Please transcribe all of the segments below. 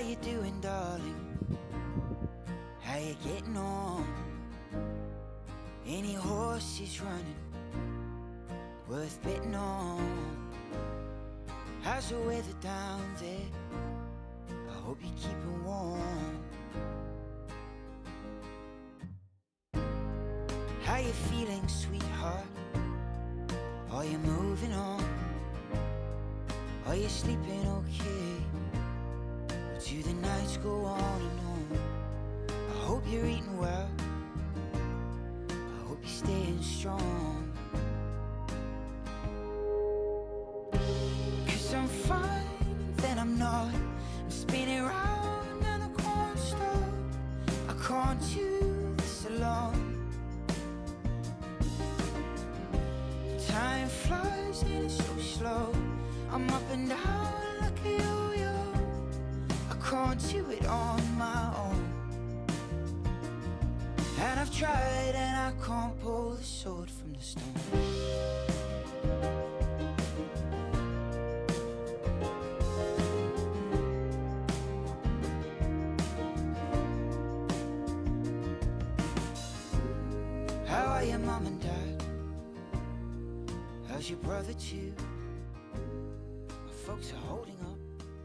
you doing, darling? How you getting on? Any horses running worth betting on? How's the weather down there? I hope you're keeping warm. How you feeling, sweetheart? Are you moving on? Are you sleeping okay? Or do the nights go on and on? I hope you're eating well. I hope you're staying strong. 'Cause I'm fine, then I'm not. I'm spinning round and I can't stop. I can't do this alone. Time flies and it's so slow. I'm up and down like a yo-yo. I can't do it on my own. And I've tried and I can't pull the sword from the stone. How are your mom and dad? How's your brother too? My folks are holding up.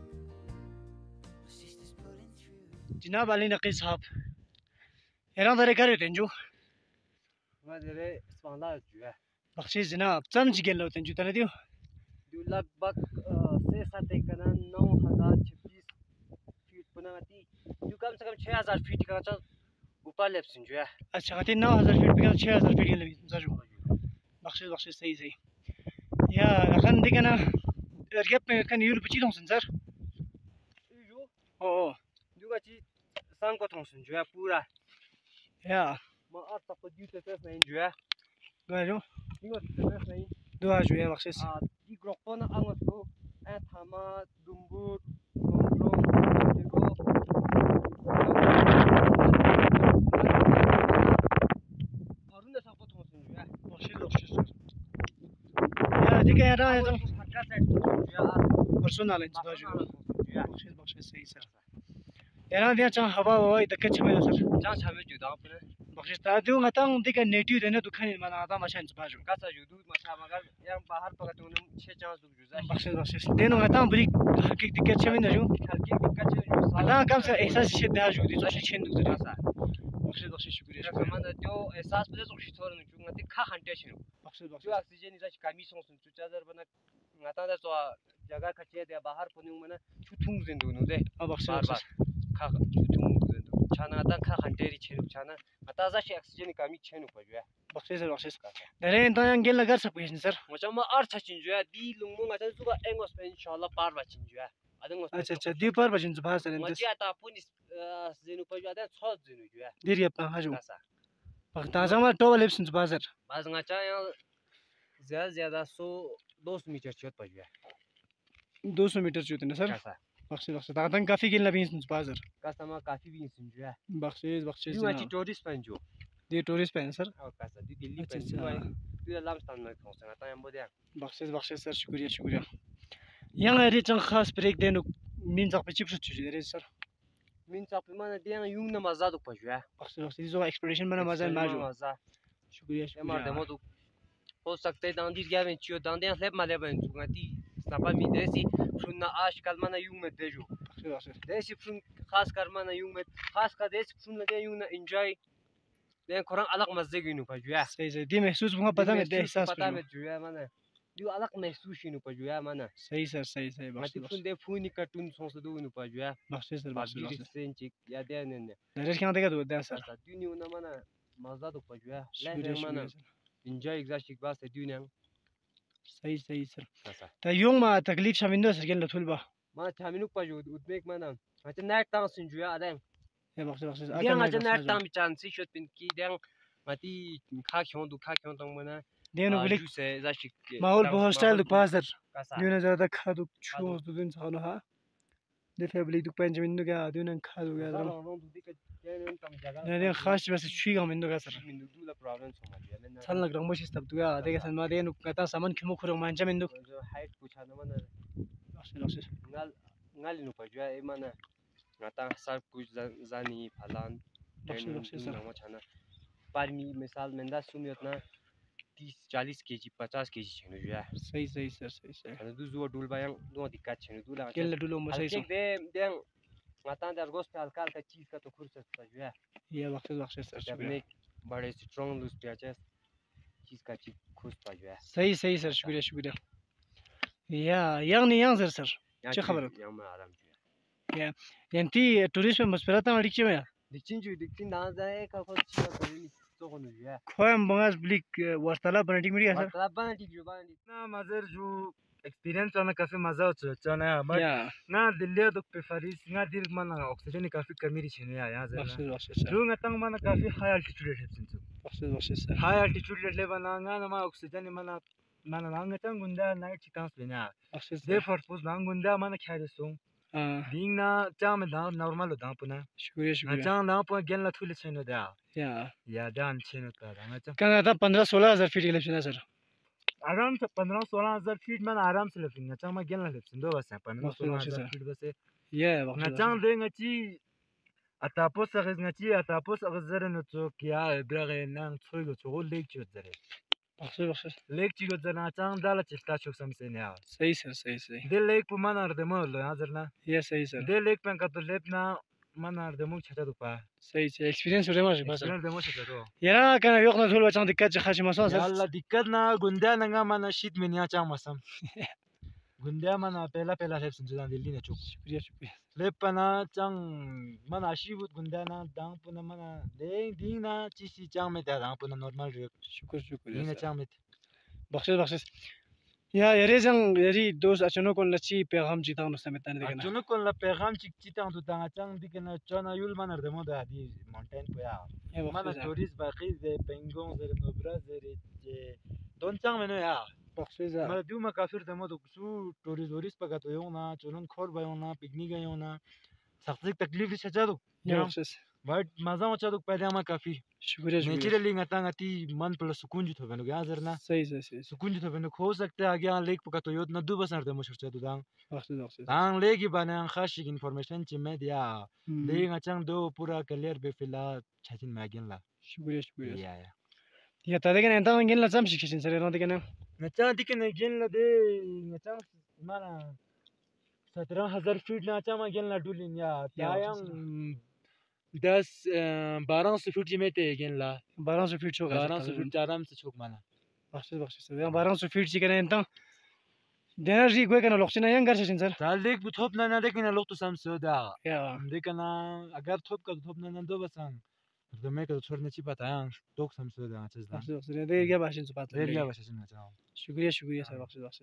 My sister's pulling through. جناب علي نقي صاحب يران داري كاري تنجو ما داري اسمع الله جوا بخشي جناب تم جيجن لو تنجو تنديو دو लगभग 6-7 कना 9026 feet पुनाती दु कम से कम 6000 feet का छ ऊपर लेप्सिन जो है अच्छा कहते 9000 फीट بكذا 6000 फीट اللي مزاجو بخشي سي يا لكن دي كنا ركب كان يول بتشي دون سنزر يو او دو गाची सांग को थोंसन जो है पूरा يا ما अत तक दु तक नहीं जो है गाजो दिगो तक नहीं دو اجو يا بخشي दि ग्रोपन आंगसको ए थामा दुम्बुर नोंग्रोम दिगो हरुन सबको थोंसन जो है بخشي يا دي كان راي फटका सेट जो है पर्सनल انت باجو بخشي سي سر يا دي چا هوا وای د کچ مې سر जहाँ छामे जुदा अपने بخشي تا دیو غتان دي كان नेटिव देने दुखान माना आदा मशान باجو कासा जुदू मसा मगर यार बाहर पकड़ते उन्हें 6 चांस दुख जुदा بخشي देनो غتان بري حقيقي د کچ مې نه جو हल्की दिक्कत है जो ادا कम से एहसास छे दा जो दي जो छे नु दरा सासा بخشي शुक्रिया कमान जो एहसास पे जो शिथोर न चुंगा ति खा हंटे छिनु بخشي जो ऑक्सीजन इजा कमी सों सुन चु चादर बना ngata da so जगह खचे दे बाहर पनु मना छुथुंग जिन दुनु दे بخشي बार बार खा छुथुंग जिन दु छाना दा खा हंटे रि छिनु छाना ngata za shi ऑक्सीजन कमी छिनु पजु بخشي दरे त yang gel lagar sa puin sir मचा म अर्थ छिन जो दि लुंगमो ngata जुगा एंगोस पे इंशाल्लाह पार बा छिन जो adeng अच्छा अच्छा दी पर बजिन छ भास रन मचा ता पुनि जिनु पजु ada छ जिनु जो दिर या पा हाजु कासा पखता जमा टोबल लिप्स छ बाजार बाज ngata ज्यादा ज्यादा 100-200 मीटर चोत पजु 200 मीटर चोत न सर कासा बख्शी ता काफी गेल लबिन छ बाजार कासा म काफी भी सुन जो बख्शी दु माची टूरिस्ट पन जो दे टूरिस्ट पेन सर और कासा दि दिल्ली अच्छा, पन अच्छा। दु लाम स्थान में खोसना ता हम बोदे बख्शी सर शुक्रिया yang ri chang khas break den min jak pe chip chu रे सर min चा पे माने दिया युंग न मजा दु पजु बख्शी जो एक्सपेक्टेशन बना मजा माजो मजा शुक्रिया मार दे मोदु हो सकते dans dis gars ben tu dans des leb mal ben tu ngati sta pas mi desi fruna ash kalmana युंग में देजो देसी फ्रुन खास कर माना युंग में खास का देसी फ्रुन लगे युंग ना एंजॉय ले खुरान अलग मजे गिनु पजु सही दी महसूस मुहा पता में दे एहसास पता में जो माने दु अलग महसूस नु पजु माने सही सर मति फ्रुन दे फुनी कार्टून सोस दु नु पजु बख्शी सर सेंचिक या दे ने दरे क्या देगा दो दे सर दु नु ना माने मजा दु पजु ले माने एंजॉय एग्जैक्ट बात से दु ने सही सर ta yung ma taklif shamindo sir gel thulba ma thaminu paju udmek mana mate nak tang sin juya adang ya bخش dia ngaja nak tang bi chan si shot pin ki dang mati kha khyon tong mana denu bulik se za shik maul bo hostel du pasar kasa duna jada khadu chu du din chano ha de family du panjamin du ga duna khadu ga dum ne khash bas chui ga min du ga sir min du la problem so ma dia chal lag rang moshi stab du ga de ga san ma de nu kata saman khimu khurang manjamin du height pucha na mana bخش ngal nu paju e mana ngata sar kuch zani phalan बख्शे सर nama chana parmi misal menda sumiot na 30-40 kg 50 kg chenu ya सही सर ana du zuwa dul bayang do dikat chenu du la केल डुलो म सही kek de ngata dar gos pe halka halka cheese ka to khursa ya ये बख्शे sir जब शुक्रिया एक बड़े स्ट्रॉन्ग लूज प्याचेस चीज का चीज खुश पाया सही सर शुक्रिया يعني ينظر سر چه خبره या मैं आराम या انتي टूरिस्ट में مسافرات ما ليك ما दिक्चिन दाना जाए का कुछ चीज करें तो कौन है خوام بناس بليك ورتلا بنتي مريا سر मतलब बना ठीक जो बना ना मजर जो एक्सपीरियंस वाला काफी मजा होता है ना बट या ना दिल्ली तो प्रेफरिस ना दिल माना ऑक्सीजन काफी कमी रही है यहाँ से बख्शे सर जो नतंग माना काफी हाई एल्टीट्यूड है सिंचु बख्शे सर हाई एल्टीट्यूड ले बना ना मा ऑक्सीजन माना माना नांग तंग गुंडा नाइट चिकांस लेना बख्शे दे सर फॉर नांग गुंडा माना ख्याल सोंग दिंग ना चाम में दाम नॉर्मल दाम पुना शुक्रिया ना चाम दाम पुना गेल ना थुले छेनो दा या दान छेनो ता ना चाम كان هذا 15-16 हज़ार फीट इलेक्शन सर आराम से 15-16 हज़ार फीट में आराम से लेकिन चाम में गेल ना लेकिन दो बस 15-16 हज़ार फीट बस या ngacang de ngaci atapos agis ngaci atapos agzar no to kya brage nang choi go chol lek chot zare बख्शे lek chi go zana chang dala chista chok samse ne ya सही de lek pu manar de mo lo hazar na ये सही सर de lek pen ka to lep na manar de mo chata do pa सही experience हो रहा है बस manar de mo chata do يا كان يقنا ثول وجان دكات خاشي مساس yalla dikkat na gunda na nga mana shit men ya chang masam gunda mana pela lep sun judan dilli ne chok शुक्रिया lep pana chang mana shibut gunda na dang pu na mana ding na chi si chang me da dang pu na normal re शुक्रिया ding na chang me बख्शे या يريزن يري دوس اچنو كون لچي پیغام جيتا نو سمتان دغنا Chunu con la pegam chiquita tu tan achang dikena chana yul manar de moda di mountain po ya. يا Mana بخشي tourist baqi de pengon de nobra de don chang meno ya. بخشي Mana du ma kafir de moda su tourist paga to yona chunun khor ba yona picnic yona. Saktik taklif se chadu. يا بخشي But maza ma chadu paida ma kafi. शुक्रिया Naturally ngata ngati man pala sukun ju thobeno ya zarna. सही Sukun ju thobeno ho sakta है आगे lake paga to yod na du basar de mo chadu dang. बख्शे Ang legi banang khashig information chi media. Ding achang do pura clear be fila chachin magin la. शुक्रिया Ya ya. يا تادغن انت وين لا تمشي كشين سر ران دغنا Ngachang dikin again la de ngachang mana 17,000 feet na achang magin la dulin ya. Tayang 10-12 feet jimete again la. 1200 feet होगा 12 feet आराम से chok mana. बख्शे सर 1200 feet ची कने انت دنرجي گوي کنه لوخچنا ين گرشين سر Tal dik bu top na na dikin la lokto sam so da. يا Dikana agar top ka top na na do basan. The make the chorne chi patayang dok sam so da chaz da. بخشे دیر گیا باشین صحبت Derya basashin achang. शुक्रिया सर बख्शे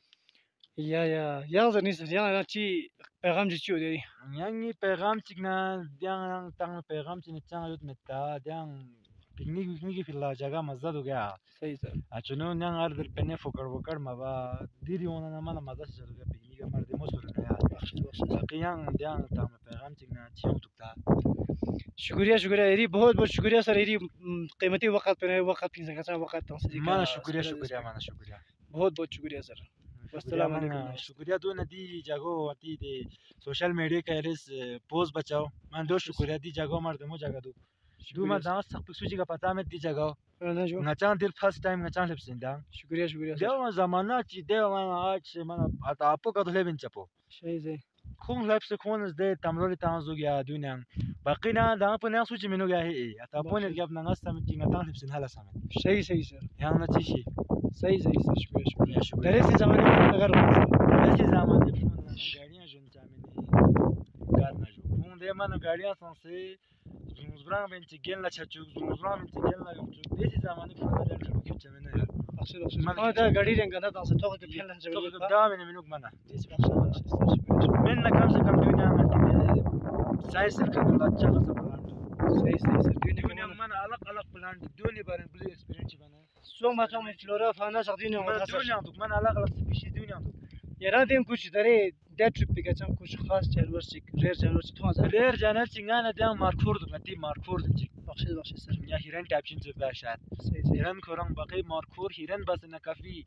या زنی سر یا چی پیغام چی हो دی Yangi pegam chikna diang tang pegam chine chang yut metta diang picnic fila jaga mazza do gaya. सही सर Achuno nyang arder pene fokar ma ba diri ona na mana mazza se do picnic mar de mosur na ya. बख्शे Qiyang diang tang pegam chikna chiong tukta. शुक्रिया यरी बहुत शुक्रिया sir यरी कीमती वक्त पे वक्त की संख्या वक्त तंसीक Mana shukriya mana shukriya. बहुत शुक्रिया सर अस्सलाम Mana वालेकुम shukriya do na di jago ati de social media ka res post bachao. Man do shukriya di jago mar de mo jaga do. Du ma da sak suji ka pata me di jago. जो Ngachang dir first time ngachang lepsin dang. शुक्रिया सर Dewa zamana chi dewa aach mana ata apo ka dhlebin chapo. सही से Khung labse khonas de tamroli tanzu ya dunyang. Baqina da apo nang suchi menu ya he. Ata apo ne gap nang asta mit ngata lepsin hala samet. सही sir Yang na chi shi. सही sir शुक्रिया Ya shukriya. तेरे से जमाने में अगर Esi zaman de phone na gadiyan jun chamene. Gar na jo. Khung de mana gadiyan sanse zumzbrang ben chi gen la chachuk zumzbrang ben chi gen la yumchuk. Esi zaman de phone na jun chamene ya. बख्शे ما ده गाड़ी रंग ना तो से तो के पहले से So da mene minuk mana. शुक्रिया Men na kam se kam dunya ngati de sai sir ka la chaga sa plan. सही sir Dunya mana alak plan dunya baran bulu experience bana. सो ما तो में फ्लोरा फाना सकती Mana dunya duk mana alak species dunya duk. यार दिन कुछ दरे डेट ट्रिप पे गचम कुछ खास जानवर से रेयर जानवर से थोड़ा सा Rer janar chingana da markur duk ngati markur duk. बख्शे sir Ya hiran tapchin se bashat. सही Hiran korang baqi markur hiran bas na kafi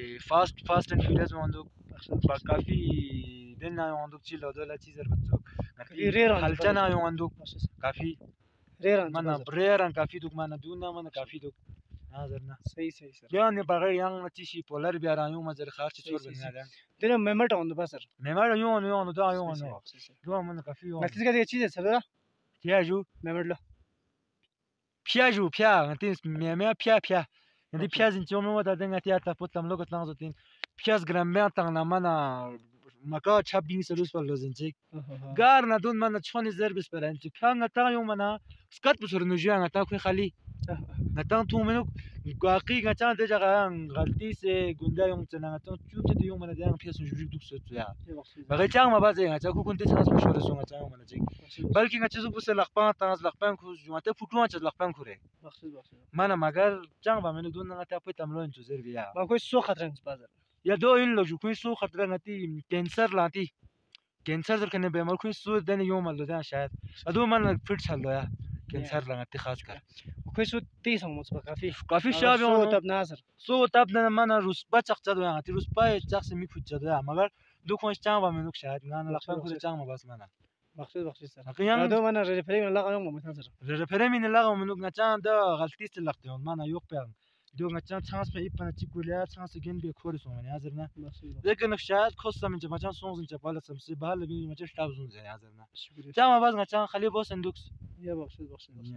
fast and furious manduk. Ba kafi den na manduk chilo dola cheezer bachok. ريران خلتنا يوم عندك كافي ريران mana breran kafi duk mana duna mana kafi duk nazarna सही सही sir yani bagar yang tishi polar biara yung mazar kharchi chor सही, bana dan तेरा मेमट on the buzzer memar yung da yung no do mana kafi yung नतीजे का ये चीज़ है सर piaju मेमट लो piaju pia ngatin meme pia ndi piaz in chomo wada denga tiata potlam logot langzo tin piaz grammer tang na mana maka chabing selus par lozinchik gar na dun mana choni zerbis peranchi kanga ta yung mana skat busur nuju nga ta khu khali نتان تو منو واقعی نتان دجاجا غلطی سه گنده یوم تنا نتان چوب ته یوم من دیان پیاس جوجیک دوک سوت یا بغی چang ما بازه نتا کو کنت تاس مشوره سو نتا من جیک بلکه نتا زو بوس لقپان تاس لقپان کو جوانته فوتو نتا لقپان کوره من مگر چang با منو دون نتا په تملو انتو زر بیا ما کوئی سو خطر नहीं बाजार یا دو این لو جو کوئی سو خطر نتی کینسر لانتی کینسر در کنه بیمار کوئی سو دن یوم مل دان شاید ادو من فیٹ چلو یا کینسر لانتی خاص کر کوئی سو 30 هم مصباح کافی شاب سو تب ناصر سو تب نه من روس با چقچا دو یعنی روس با چقس می فوت جدا مگر دو کنش چang با منو شاید نه لقب کو چang ما بس من بخشید سر اقیان دو من رفری من لقا يوم مثلا سر رفره من لقا منو نچان دا غلطی است لقتون من یوق پیان دو نچان چانس په ایپنه چیکولیا چانس گن به کورس من حاضر نه لیکن شاید کوستا من چان سونز چ بالا سمسی بهال بی مچ شتاب زون حاضر نه چang ما بس نچان خلی بو صندوق یا بخشید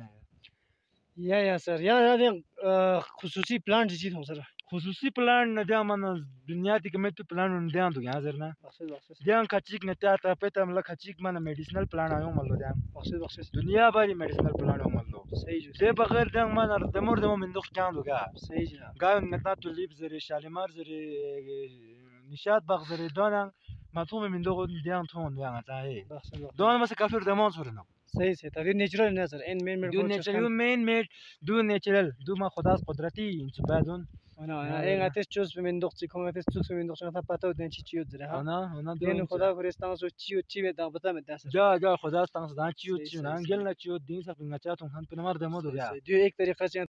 या sir या दे خصوصي plan चीज हो sir خصوصی پلان نه دا من دنیا تی کمه تو پلان نه دیان تو حاضر نه دیان کچیک نه تا تا پته مل کچیک من میډیسنل پلان ایو مل دیان بخشید دنیا باندې میډیسنل پلان ایو مل صحیح جو ده بغیر دنګ من د مور د من دوخ جان دوګه صحیح جناب گاو نتا تو لیب زری شالیمار زری نشاد باغ زری دونن مفهوم من دوغ دیان تون دیان تا هی دون مس کافر دمون سورنو صحیح से तभी natural ना sir इन मेन मेड دو نیچرل مین میډ دو نیچرل دو ما خداس قدرتی انت بعدون انا ان اتس چوز من دوخ كون اتس چوز من دوخ تا پاتو دن چي چيو درا انا دين خدا خريستان سو چيو چي دا بتا مت داس دا خداس تان سدان چيو چي نان گل نا چيو دين سب نچا تون خان پنمار دمو دو یا دو एक तरीका से